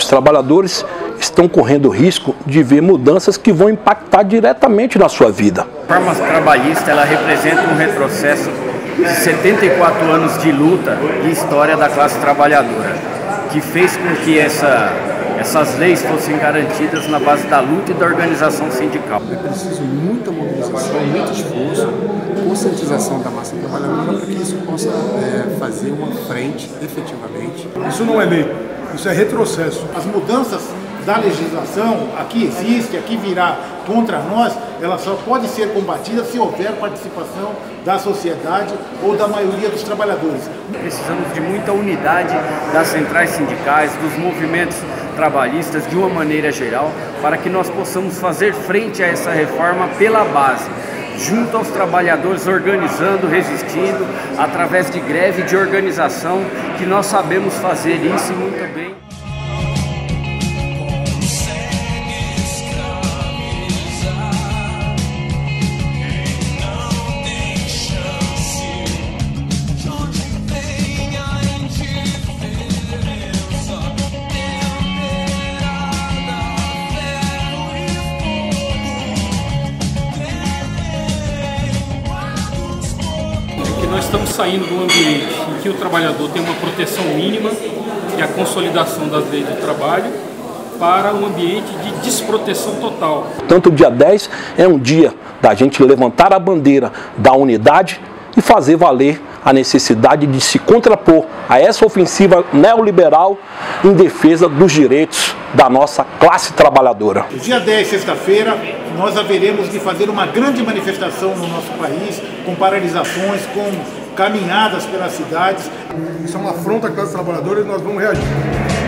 Os trabalhadores estão correndo o risco de ver mudanças que vão impactar diretamente na sua vida. A reforma trabalhista ela representa um retrocesso de 74 anos de luta e história da classe trabalhadora, que fez com que essas leis fossem garantidas na base da luta e da organização sindical. É preciso muita mobilização, muito esforço, conscientização da massa trabalhadora para que isso possa fazer uma frente efetivamente. Isso não é lei, isso é retrocesso. As mudanças da legislação, aqui existe, aqui virá contra nós, ela só pode ser combatida se houver participação da sociedade ou da maioria dos trabalhadores. Precisamos de muita unidade das centrais sindicais, dos movimentos trabalhistas de uma maneira geral, para que nós possamos fazer frente a essa reforma pela base, junto aos trabalhadores, organizando, resistindo, através de greve, de organização, que nós sabemos fazer isso e muito bem. Nós estamos saindo de um ambiente em que o trabalhador tem uma proteção mínima, que é a consolidação das leis do trabalho, para um ambiente de desproteção total. Tanto o dia 10 é um dia da gente levantar a bandeira da unidade e fazer valer a necessidade de se contrapor a essa ofensiva neoliberal em defesa dos direitos da nossa classe trabalhadora. No dia 10, sexta-feira, nós haveremos de fazer uma grande manifestação no nosso país, com paralisações, com caminhadas pelas cidades. Isso é uma afronta à classe trabalhadora e nós vamos reagir.